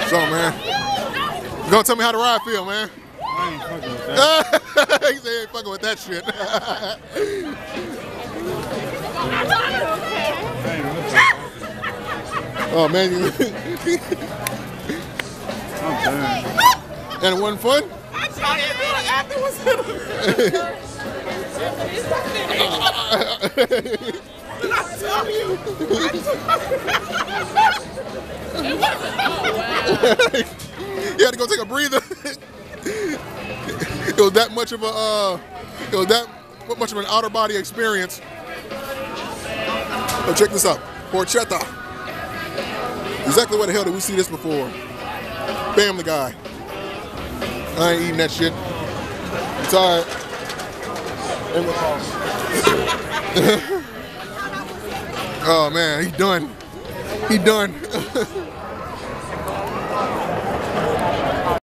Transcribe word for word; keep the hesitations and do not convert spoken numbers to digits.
So, man, you gonna tell me how the ride feel, man? I ain't fucking with that. He said he ain't fucking with that shit. Oh, man. I'm done. And it wasn't fun? I tried to do it afterwards. Did I tell you? You had to go take a breather. It was that much of a, uh, it was that much of an outer body experience. Oh, check this out. Porchetta. Exactly where the hell did we see this before? Family Guy. I ain't eating that shit. I'm tired. Oh man, he done. He done.